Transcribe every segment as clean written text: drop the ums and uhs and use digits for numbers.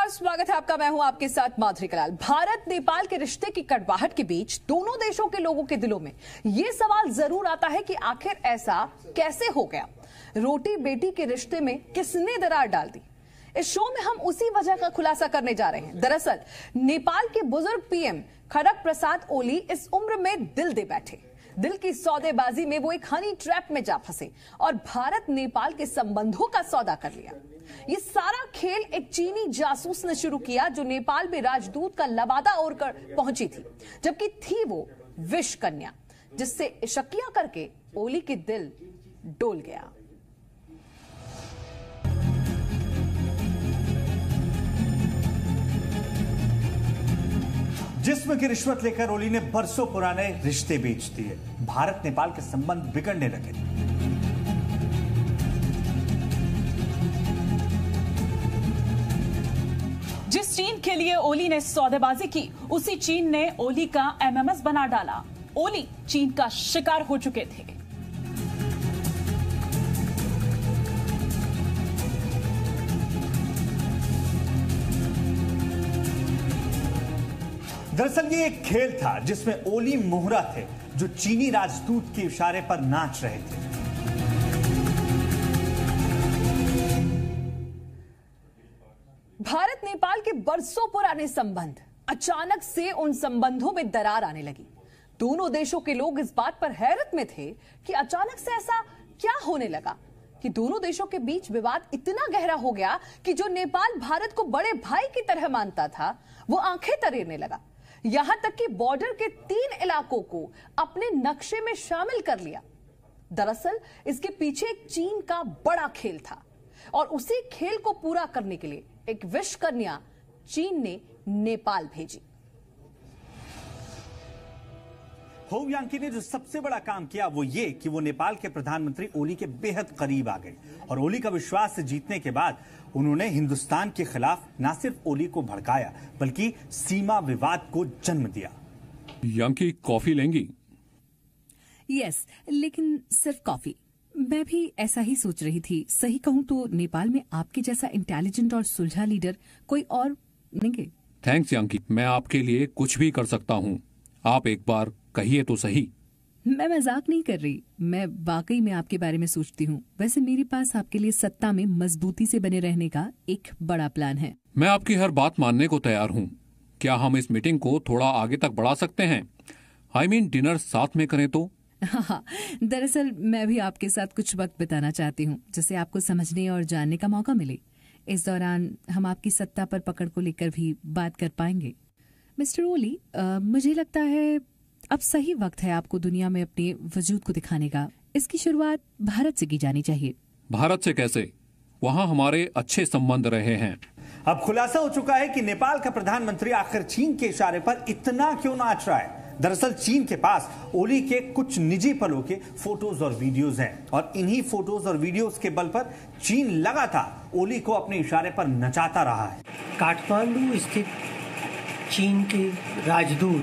नमस्कार, स्वागत है आपका। मैं हूं आपके साथ माधुरी कलाल। भारत नेपाल के रिश्ते की कड़वाहट के बीच दोनों देशों के लोगों के दिलों में यह सवाल जरूर आता है कि आखिर ऐसा कैसे हो गया। रोटी बेटी के रिश्ते में किसने दरार डाल दी? इस शो में हम उसी वजह का खुलासा करने जा रहे हैं। दरअसल नेपाल के बुजुर्ग पीएम खड़ग प्रसाद ओली इस उम्र में दिल दे बैठे। दिल की सौदेबाजी में वो एक हनी ट्रैप में जा फंसे और भारत नेपाल के संबंधों का सौदा कर लिया। ये सारा खेल एक चीनी जासूस ने शुरू किया जो नेपाल में राजदूत का लवादा ओढ़ कर पहुंची थी, जबकि थी वो विष कन्या, जिससे इशकिया करके ओली के दिल डोल गया। जिस्म की रिश्वत लेकर ओली ने बरसों पुराने रिश्ते बेच दिए। भारत नेपाल के संबंध बिगड़ने लगे। जिस चीन के लिए ओली ने सौदेबाजी की, उसी चीन ने ओली का एमएमएस बना डाला। ओली चीन का शिकार हो चुके थे। दरअसल ये एक खेल था जिसमें ओली मोहरा थे जो चीनी राजदूत के इशारे पर नाच रहे थे। भारत नेपाल के बरसों पुराने संबंध, अचानक से उन संबंधों में दरार आने लगी। दोनों देशों के लोग इस बात पर हैरत में थे कि अचानक से ऐसा क्या होने लगा कि दोनों देशों के बीच विवाद इतना गहरा हो गया कि जो नेपाल भारत को बड़े भाई की तरह मानता था वो आंखें तरेरने लगा। यहां तक कि बॉर्डर के 3 इलाकों को अपने नक्शे में शामिल कर लिया। दरअसल इसके पीछे एक चीन का बड़ा खेल था और उसी खेल को पूरा करने के लिए एक विष कन्या चीन ने नेपाल भेजी। होउ यांकी ने जो सबसे बड़ा काम किया वो ये कि वो नेपाल के प्रधानमंत्री ओली के बेहद करीब आ गए और ओली का विश्वास जीतने के बाद उन्होंने हिंदुस्तान के खिलाफ न सिर्फ ओली को भड़काया बल्कि सीमा विवाद को जन्म दिया। यांकी कॉफी लेंगी? यस, लेकिन सिर्फ कॉफी। मैं भी ऐसा ही सोच रही थी। सही कहूँ तो नेपाल में आपके जैसा इंटेलिजेंट और सुलझा लीडर कोई और नहीं। थैंक्स यांकी, मैं आपके लिए कुछ भी कर सकता हूँ। आप एक बार कहिए तो सही। मैं मजाक नहीं कर रही, मैं वाकई में आपके बारे में सोचती हूँ। वैसे मेरे पास आपके लिए सत्ता में मजबूती से बने रहने का एक बड़ा प्लान है। मैं आपकी हर बात मानने को तैयार हूँ। क्या हम इस मीटिंग को थोड़ा आगे तक बढ़ा सकते हैं? I mean, डिनर साथ में करें तो? हाँ, दरअसल मैं भी आपके साथ कुछ वक्त बिताना चाहती हूँ जिससे आपको समझने और जानने का मौका मिले। इस दौरान हम आपकी सत्ता पर पकड़ को लेकर भी बात कर पाएंगे। मिस्टर ओली, मुझे लगता है अब सही वक्त है आपको दुनिया में अपने वजूद को दिखाने का। इसकी शुरुआत भारत से की जानी चाहिए। भारत से कैसे? वहाँ हमारे अच्छे संबंध रहे हैं। अब खुलासा हो चुका है कि नेपाल का प्रधानमंत्री आखिर चीन के इशारे पर इतना क्यों नाच रहा है। दरअसल चीन के पास ओली के कुछ निजी पलों के फोटोज और वीडियोज हैं और इन्हीं फोटोज और वीडियोज के बल पर चीन लगातार ओली को अपने इशारे पर नचाता रहा है। काठमांडू स्थित चीन के राजदूत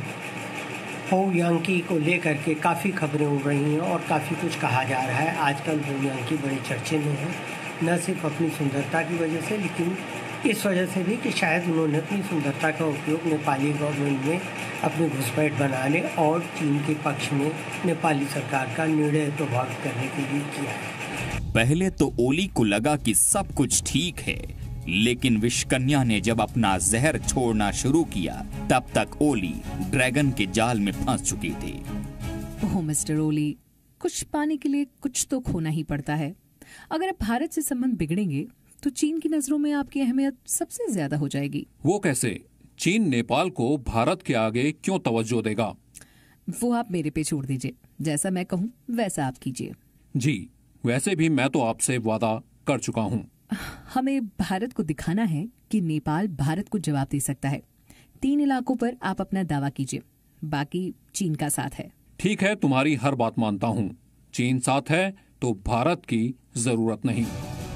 होउ यांकी को लेकर के काफ़ी खबरें उड़ रही हैं और काफ़ी कुछ कहा जा रहा है। आजकल होउ यांकी बड़े चर्चे में है, न सिर्फ अपनी सुंदरता की वजह से लेकिन इस वजह से भी कि शायद उन्होंने अपनी सुंदरता का उपयोग नेपाली गवर्नमेंट में अपनी घुसपैठ बनाने और चीन के पक्ष में नेपाली सरकार का निर्णय प्रभावित करने के लिए किया है। पहले तो ओली को लगा कि सब कुछ ठीक है, लेकिन विषकन्या ने जब अपना जहर छोड़ना शुरू किया तब तक ओली ड्रैगन के जाल में फंस चुके थे। ओह मिस्टर ओली, कुछ पाने के लिए कुछ तो खोना ही पड़ता है। अगर आप भारत से संबंध बिगड़ेंगे तो चीन की नजरों में आपकी अहमियत सबसे ज्यादा हो जाएगी। वो कैसे? चीन नेपाल को भारत के आगे क्यों तवज्जो देगा? वो आप मेरे पे छोड़ दीजिए। जैसा मैं कहूँ वैसा आप कीजिए। जी, वैसे भी मैं तो आपसे वादा कर चुका हूँ। हमें भारत को दिखाना है कि नेपाल भारत को जवाब दे सकता है। 3 इलाकों पर आप अपना दावा कीजिए, बाकी चीन का साथ है। ठीक है, तुम्हारी हर बात मानता हूँ। चीन साथ है तो भारत की जरूरत नहीं।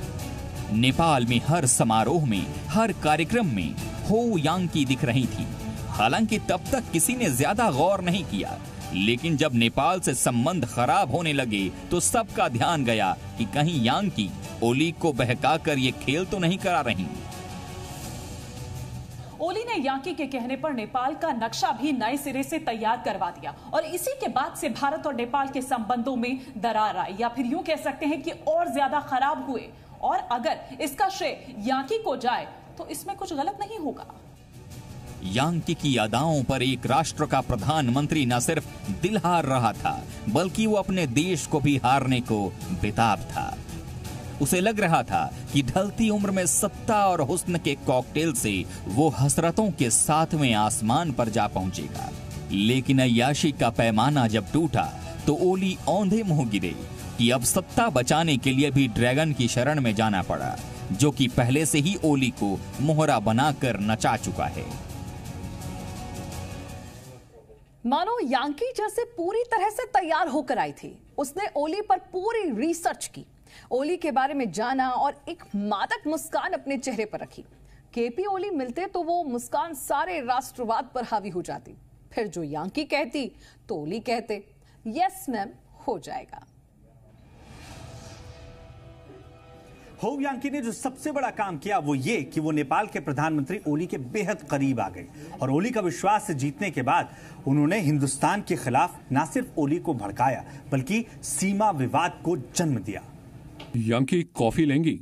नेपाल में हर समारोह में, हर कार्यक्रम में होउ यांकी दिख रही थी। हालांकि तब तक किसी ने ज्यादा गौर नहीं किया, लेकिन जब नेपाल से संबंध खराब होने लगे तो सबका ध्यान गया कि कहीं यांकी ओली को बहकाकर ये खेल तो नहीं करा रही। यांकी के कहने पर नेपाल का नक्शा भी नए सिरे से तैयार करवा दिया और इसी के बाद से भारत और नेपाल के संबंधों में दरार आई, या फिर यूं कह सकते हैं कि और ज्यादा खराब हुए। और अगर इसका श्रेय यांकी को जाए तो इसमें कुछ गलत नहीं होगा। यांकी की अदाओं पर एक राष्ट्र का प्रधानमंत्री न सिर्फ दिल हार रहा था, बल्कि वो अपने देश को भी हारने को बेताब था। उसे लग रहा था कि ढलती उम्र में सत्ता और हुस्न के कॉकटेल से वो हसरतों के 7वें आसमान पर जा पहुंचेगा। लेकिन अय्याशी का पैमाना जब टूटा तो ओली औंधे मुंह गिरे कि अब सत्ता बचाने के लिए भी ड्रैगन की शरण में जाना पड़ा, जो कि पहले से ही ओली को मोहरा बनाकर नचा चुका है। मानो यांकी जैसे पूरी तरह से तैयार होकर आई थी। उसने ओली पर पूरी रिसर्च की, ओली के बारे में जाना और एक मादक मुस्कान अपने चेहरे पर रखी। केपी ओली मिलते तो वो मुस्कान सारे राष्ट्रवाद पर हावी हो जाती। फिर जो यांकी कहती तो ओली कहते यस मैम हो जाएगा। हो यांकी ने जो सबसे बड़ा काम किया वो ये कि वो नेपाल के प्रधानमंत्री ओली के बेहद करीब आ गए और ओली का विश्वास जीतने के बाद उन्होंने हिंदुस्तान के खिलाफ न सिर्फ ओली को भड़काया बल्कि सीमा विवाद को जन्म दिया। यांकी कॉफी लेंगी?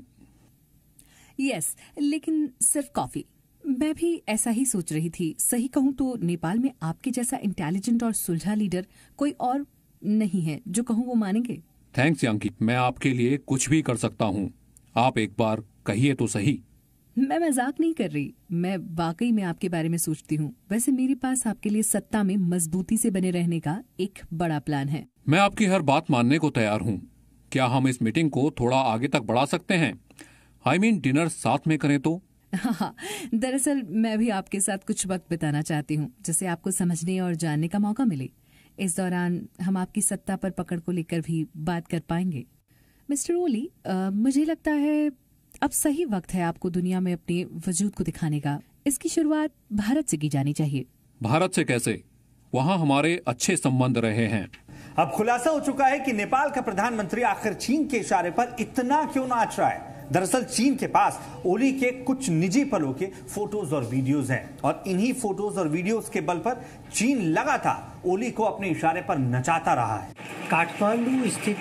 यस, लेकिन सिर्फ कॉफी। मैं भी ऐसा ही सोच रही थी। सही कहूं तो नेपाल में आपके जैसा इंटेलिजेंट और सुलझा लीडर कोई और नहीं है। जो कहूं वो मानेंगे। थैंक्स यांकी, मैं आपके लिए कुछ भी कर सकता हूँ। आप एक बार कहिए तो सही। मैं मजाक नहीं कर रही, मैं वाकई में आपके बारे में सोचती हूँ। वैसे मेरे पास आपके लिए सत्ता में मजबूती से बने रहने का एक बड़ा प्लान है। मैं आपकी हर बात मानने को तैयार हूँ। क्या हम इस मीटिंग को थोड़ा आगे तक बढ़ा सकते हैं? I mean, डिनर साथ में करें तो? हाँ, दरअसल मैं भी आपके साथ कुछ वक्त बिताना चाहती हूँ, जिससे आपको समझने और जानने का मौका मिले। इस दौरान हम आपकी सत्ता पर पकड़ को लेकर भी बात कर पाएंगे। मिस्टर ओली, मुझे लगता है अब सही वक्त है आपको दुनिया में अपने वजूद को दिखाने का। इसकी शुरुआत भारत से की जानी चाहिए। भारत से कैसे? वहाँ हमारे अच्छे संबंध रहे हैं। अब खुलासा हो चुका है कि नेपाल का प्रधानमंत्री आखिर चीन के इशारे पर इतना क्यों नाच रहा है। दरअसल चीन के पास ओली के कुछ निजी पलों के फोटोज और वीडियोज हैं और इन्हीं फोटोज और वीडियोज के बल पर चीन लगातार ओली को अपने इशारे पर नचाता रहा है। काठमांडू स्थित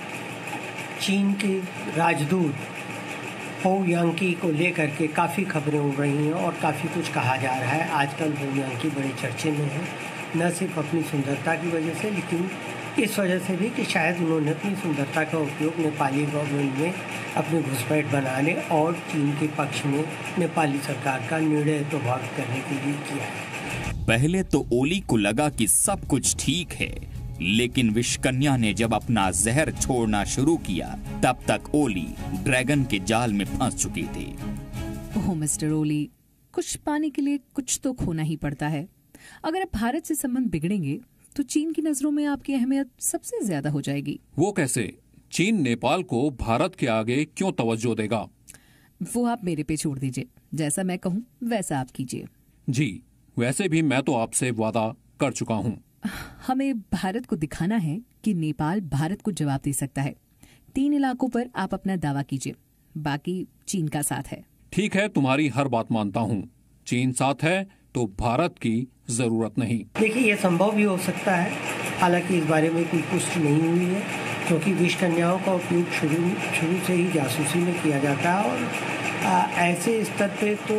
चीन के राजदूत हो यांकी को लेकर के काफ़ी खबरें उड़ रही हैं और काफ़ी कुछ कहा जा रहा है। आजकल हो यांकी बड़े चर्चे में है, न सिर्फ अपनी सुंदरता की वजह से, लेकिन इस वजह से भी कि शायद उन्होंने अपनी सुंदरता का उपयोग नेपाली गवर्नमेंट में अपनी घुसपैठ बनाने और चीन के पक्ष में नेपाली सरकार का निर्णय प्रभावित करने के लिए किया है। पहले तो ओली को लगा कि सब कुछ ठीक है, लेकिन विषकन्या ने जब अपना जहर छोड़ना शुरू किया तब तक ओली ड्रैगन के जाल में फंस चुके थे। ओह मिस्टर ओली, कुछ पाने के लिए कुछ तो खोना ही पड़ता है। अगर आप भारत से संबंध बिगड़ेंगे तो चीन की नजरों में आपकी अहमियत सबसे ज्यादा हो जाएगी। वो कैसे? चीन नेपाल को भारत के आगे क्यों तवज्जो देगा? वो आप मेरे पे छोड़ दीजिए। जैसा मैं कहूँ वैसा आप कीजिए। जी, वैसे भी मैं तो आपसे वादा कर चुका हूँ। हमें भारत को दिखाना है कि नेपाल भारत को जवाब दे सकता है। 3 इलाकों पर आप अपना दावा कीजिए, बाकी चीन का साथ है। ठीक है, तुम्हारी हर बात मानता हूँ। चीन साथ है तो भारत की जरूरत नहीं। देखिए, यह संभव भी हो सकता है, हालांकि इस बारे में कोई पुष्टि नहीं हुई है, क्योंकि विष कन्याओं का उपयोग शुरू से ही जासूसी में किया जाता है और ऐसे स्तर पे तो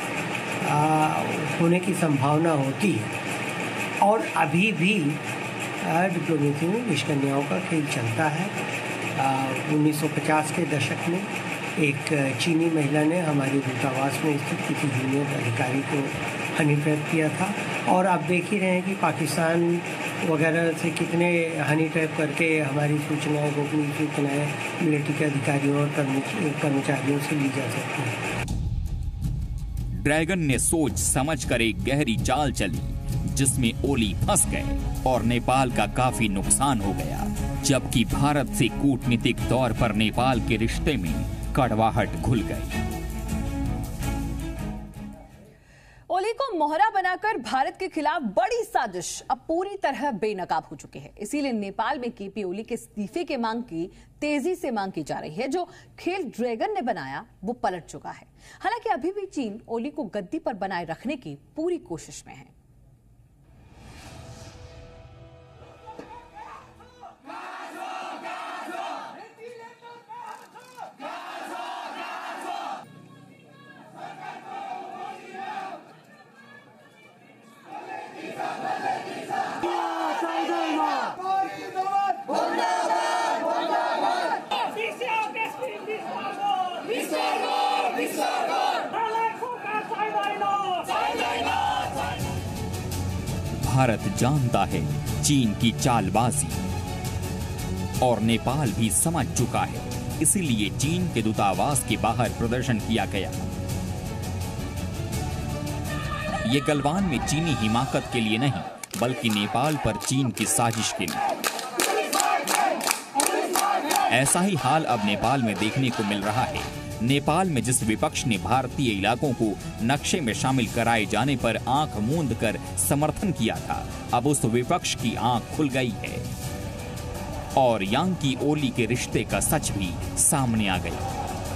होने की संभावना होती है। और अभी भी डिप्लोमेसी में विष कन्याओं का खेल चलता है। 1950 के दशक में एक चीनी महिला ने हमारे दूतावास में स्थित किसी जूनियर अधिकारी को हनी ट्रैप किया था और आप देख ही रहे हैं कि पाकिस्तान वगैरह से कितने हनी ट्रैप करके हमारी सूचनाएं, गोपनीय सूचनाएं मिलिट्री के अधिकारियों और कर्मचारियों से ली जा सकती हैं। ड्रैगन ने सोच समझकर एक गहरी चाल चली, जिसमें ओली फंस गए और नेपाल का काफी नुकसान हो गया, जबकि भारत से कूटनीतिक तौर पर नेपाल के रिश्ते में कड़वाहट घुल गई। ओली को मोहरा बनाकर भारत के खिलाफ बड़ी साजिश अब पूरी तरह बेनकाब हो चुकी है। इसीलिए नेपाल में केपी ओली के इस्तीफे की मांग की तेजी से मांग की जा रही है। जो खेल ड्रैगन ने बनाया वो पलट चुका है। हालांकि अभी भी चीन ओली को गद्दी पर बनाए रखने की पूरी कोशिश में है। भारत जानता है चीन की चालबाजी और नेपाल भी समझ चुका है, इसीलिए चीन के दूतावास के बाहर प्रदर्शन किया गया। ये गलवान में चीनी हिमाकत के लिए नहीं, बल्कि नेपाल पर चीन की साजिश के लिए। ऐसा ही हाल अब नेपाल में देखने को मिल रहा है। नेपाल में जिस विपक्ष ने भारतीय इलाकों को नक्शे में शामिल कराए जाने पर आंख मूंद कर समर्थन किया था, अब उस विपक्ष की आंख खुल गई है और यांकी ओली के रिश्ते का सच भी सामने आ गया।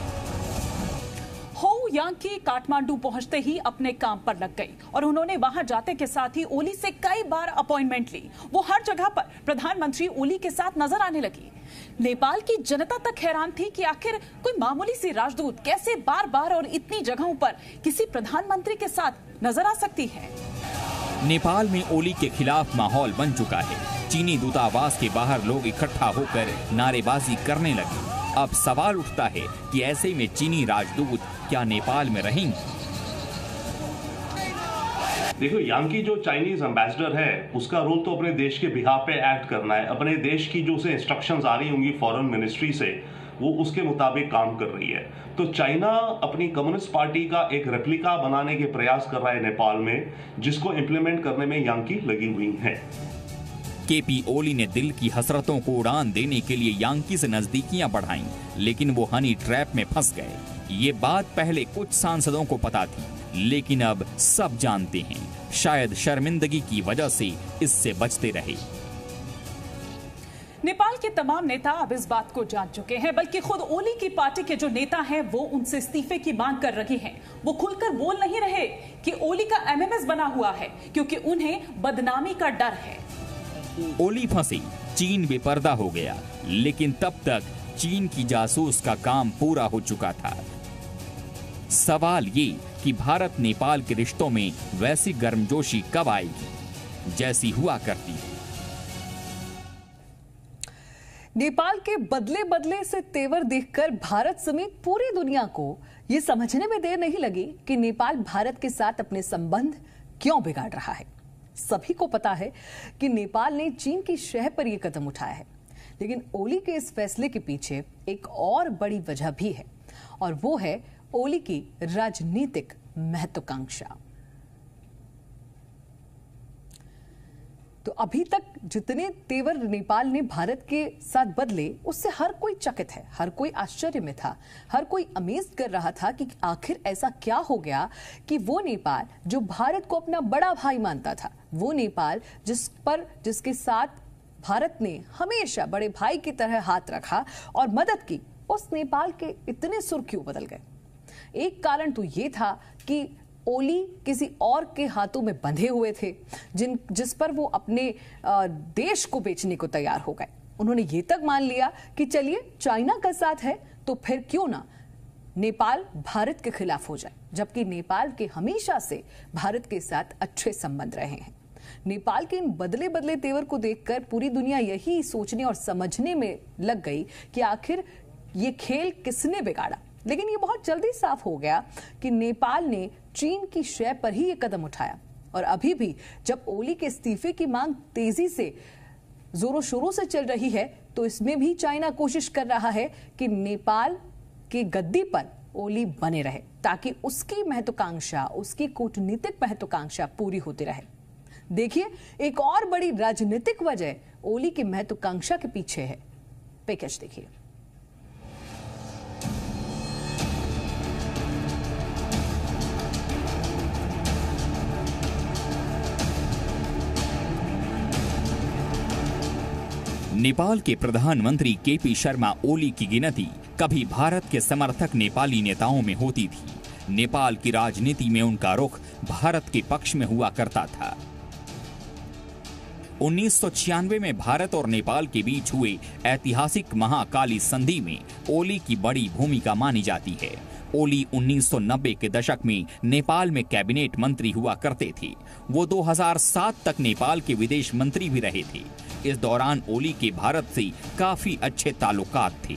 यांकी काठमांडू पहुंचते ही अपने काम पर लग गई और उन्होंने वहां जाते के साथ ही ओली से कई बार अपॉइंटमेंट ली। वो हर जगह पर प्रधानमंत्री ओली के साथ नजर आने लगी। नेपाल की जनता तक हैरान थी कि आखिर कोई मामूली सी राजदूत कैसे बार बार और इतनी जगहों पर किसी प्रधानमंत्री के साथ नजर आ सकती है। नेपाल में ओली के खिलाफ माहौल बन चुका है। चीनी दूतावास के बाहर लोग इकट्ठा होकर नारेबाजी करने लगे। अब सवाल उठता है कि ऐसे में चीनी राजदूत क्या नेपाल में रहेंगे? देखो, यांकी जो चाइनीज एम्बेसडर है उसका रोल तो अपने देश के बिहाफ पे एक्ट करना है। अपने देश की जो उसे इंस्ट्रक्शंस आ रही होंगी फॉरेन मिनिस्ट्री से, वो उसके मुताबिक काम कर रही है। तो चाइना अपनी कम्युनिस्ट पार्टी का एक रेप्लिका बनाने के प्रयास कर रहा है नेपाल में, जिसको इम्प्लीमेंट करने में यांकी लगी हुई है। केपी ओली ने दिल की हसरतों को उड़ान देने के लिए यांकी से नजदीकियां बढ़ाईं, लेकिन वो हनी ट्रैप में फंस गए। ये बात पहले कुछ सांसदों को पता थी, लेकिन अब सब जानते हैं। शायद शर्मिंदगी की वजह से इससे बचते रहे। नेपाल के तमाम नेता अब इस बात को जान चुके हैं, बल्कि खुद ओली की पार्टी के जो नेता हैं वो उनसे इस्तीफे की मांग कर रहे हैं। वो खुलकर बोल नहीं रहे कि ओली का एमएमएस बना हुआ है, क्योंकि उन्हें बदनामी का डर है। ओली फंसे, चीन बेपर्दा हो गया, लेकिन तब तक चीन की जासूस का काम पूरा हो चुका था। सवाल ये कि भारत नेपाल के रिश्तों में वैसी गर्मजोशी कब आएगी जैसी हुआ करती है। नेपाल के बदले बदले से तेवर देखकर भारत समेत पूरी दुनिया को यह समझने में देर नहीं लगी कि नेपाल भारत के साथ अपने संबंध क्यों बिगाड़ रहा है। सभी को पता है कि नेपाल ने चीन की शह पर यह कदम उठाया है, लेकिन ओली के इस फैसले के पीछे एक और बड़ी वजह भी है, और वो है ओली की राजनीतिक महत्वाकांक्षा। तो अभी तक जितने तेवर नेपाल ने भारत के साथ बदले, उससे हर कोई चकित है, हर कोई आश्चर्य में था, हर कोई अमेज़ कर रहा था कि आखिर ऐसा क्या हो गया कि वो नेपाल जो भारत को अपना बड़ा भाई मानता था, वो नेपाल जिसके साथ भारत ने हमेशा बड़े भाई की तरह हाथ रखा और मदद की, उस नेपाल के इतने सुर क्यों बदल गए। एक कारण तो ये था कि ओली किसी और के हाथों में बंधे हुए थे, जिस पर वो अपने देश को बेचने को तैयार हो गए। उन्होंने ये तक मान लिया कि चलिए चाइना का साथ है तो फिर क्यों ना नेपाल भारत के खिलाफ हो जाए, जबकि नेपाल के हमेशा से भारत के साथ अच्छे संबंध रहे हैं। नेपाल के इन बदले बदले तेवर को देखकर पूरी दुनिया यही सोचने और समझने में लग गई कि आखिर ये खेल किसने बिगाड़ा। लेकिन ये बहुत जल्दी साफ हो गया कि नेपाल ने चीन की शय पर ही ये कदम उठाया, और अभी भी जब ओली के इस्तीफे की मांग तेजी से जोरों शोरों से चल रही है, तो इसमें भी चाइना कोशिश कर रहा है कि नेपाल की गद्दी पर ओली बने रहे, ताकि उसकी महत्वाकांक्षा, उसकी कूटनीतिक महत्वाकांक्षा पूरी होती रहे। देखिए, एक और बड़ी राजनीतिक वजह ओली की महत्वाकांक्षा के पीछे है। पैकेज देखिए। नेपाल के प्रधानमंत्री केपी शर्मा ओली की गिनती कभी भारत के समर्थक नेपाली नेताओं में होती थी। नेपाल की राजनीति में उनका रुख भारत के पक्ष में हुआ करता था। 1996 में भारत और नेपाल के बीच हुए ऐतिहासिक महाकाली संधि में ओली की बड़ी भूमिका मानी जाती है। ओली 1990 के दशक में नेपाल में कैबिनेट मंत्री हुआ करते थे। वो 2007 तक नेपाल के विदेश मंत्री भी रहे थे। इस दौरान ओली के भारत से काफी अच्छे ताल्लुकात थे।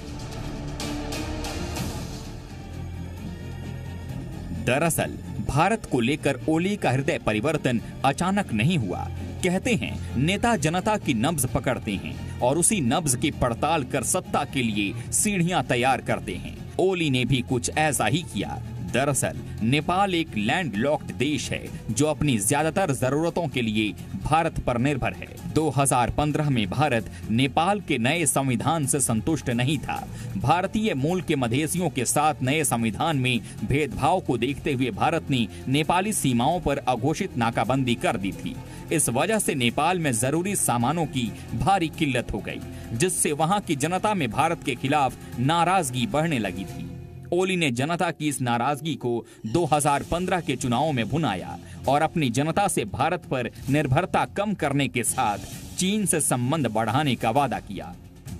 दरअसल भारत को लेकर ओली का हृदय परिवर्तन अचानक नहीं हुआ। कहते हैं नेता जनता की नब्ज पकड़ते हैं और उसी नब्ज की पड़ताल कर सत्ता के लिए सीढ़ियां तैयार करते हैं। ओली ने भी कुछ ऐसा ही किया। दरअसल नेपाल एक लैंडलॉक्ड देश है जो अपनी ज्यादातर जरूरतों के लिए भारत पर निर्भर है। 2015 में भारत नेपाल के नए संविधान से संतुष्ट नहीं था। भारतीय मूल के मधेसियों के साथ नए संविधान में भेदभाव को देखते हुए भारत ने नेपाली सीमाओं पर अघोषित नाकाबंदी कर दी थी। इस वजह से नेपाल में जरूरी सामानों की भारी किल्लत हो गई, जिससे वहां की जनता में भारत के खिलाफ नाराजगी बढ़ने लगी थी। ओली ने जनता की इस नाराजगी को 2015 के चुनावों में भुनाया और अपनी जनता से भारत पर निर्भरता कम करने के साथ चीन से संबंध बढ़ाने का वादा किया।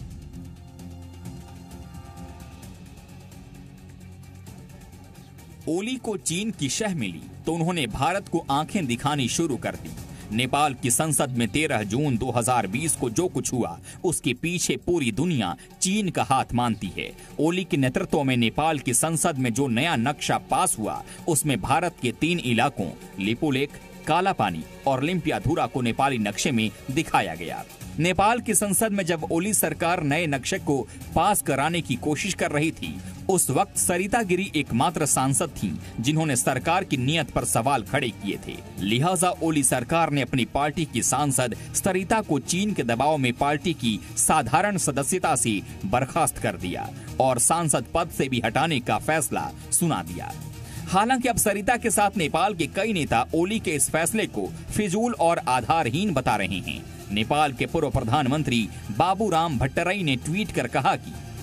ओली को चीन की शह मिली तो उन्होंने भारत को आंखें दिखानी शुरू कर दी। नेपाल की संसद में 13 जून 2020 को जो कुछ हुआ उसके पीछे पूरी दुनिया चीन का हाथ मानती है। ओली के नेतृत्व में नेपाल की संसद में जो नया नक्शा पास हुआ उसमें भारत के 3 इलाकों लिपुलेख, कालापानी और लिम्पियाधुरा को नेपाली नक्शे में दिखाया गया। नेपाल की संसद में जब ओली सरकार नए नक्शे को पास कराने की कोशिश कर रही थी, उस वक्त सरिता गिरी एकमात्र सांसद थीं जिन्होंने सरकार की नीयत पर सवाल खड़े किए थे। लिहाजा ओली सरकार ने अपनी पार्टी की सांसद सरिता को चीन के दबाव में पार्टी की साधारण सदस्यता से बर्खास्त कर दिया और सांसद पद से भी हटाने का फैसला सुना दिया। हालांकि अब सरिता के साथ नेपाल के कई नेता ओली के इस फैसले को फिजूल और आधारहीन बता रहे हैं। नेपाल के पूर्व प्रधानमंत्री बाबूराम भट्टराई ने ट्वीट कर कहा कि